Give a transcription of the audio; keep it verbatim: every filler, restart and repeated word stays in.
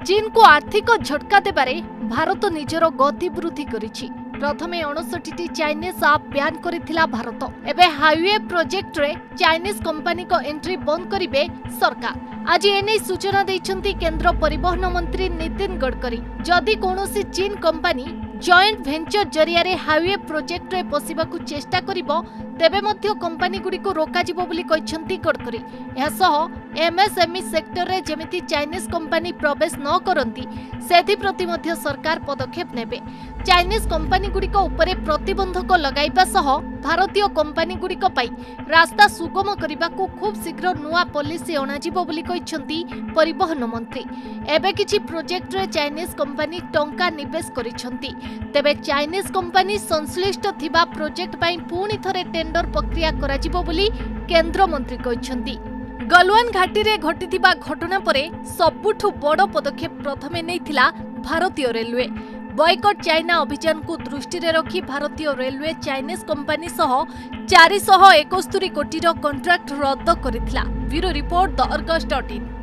चीन को आर्थिक झटका देबारे भारत निजर गति वृद्धि करिछि। प्रथमे अड़सठी चाइनीज आप ब्यान करिथिला भारत। एबे हाईवे प्रोजेक्ट रे चाइनीज कंपनी को एंट्री बंद करिवे सरकार। आज एने सूचना दैछंती केंद्र परिवहन मंत्री नितिन गडकरी। जदि कोनोसी चीन कंपनी जॉइंट वेंचर जरिया रे हाईवे प्रोजेक्ट रे पसिबाकू चेष्टा करिवो तेबे मध्य कंपनी गुडी को रोका जिवो बोली कहिसंती गडकरी। एहा सह एमएसएमई सेक्टर रे जेमिति चाइनीज कंपनी प्रवेश न करंती सेथि प्रति मध्य सरकार पदक्षेप नेबे। चाइनीज कंपनी गुडी को उपरे प्रतिबंधक लगाइबा सह भारतीय कंपनी गुडी को पाई रास्ता सुगम करिबा को खूब शीघ्र नुआ पॉलिसी अणा जिवो बोली कहिसंती परिवहन मंत्री। एबे किछि प्रोजेक्ट रे चाइनीज कंपनी टंका निवेश करिसंती तेबे चाइनीज कंपनी संश्लिष्ट थिबा प्रोजेक्ट पाई पुणी थरे टेंडर प्रक्रिया कराजिबो बोली केंद्र मंत्री कहिसंती। गलवान घाटी रे घटिथिबा घटना परे सबुठु बड़ पदक्षेप प्रथमे नेइथिला भारतीय रेलवे। बॉयकट चाइना अभियान को दृष्टि रे रखी भारतीय रेलवे चाइनीज कंपनी सह चार सौ इकहत्तर कोटी रो कॉन्ट्रैक्ट रद्द करिथिला। Bureau report the Argus dot in.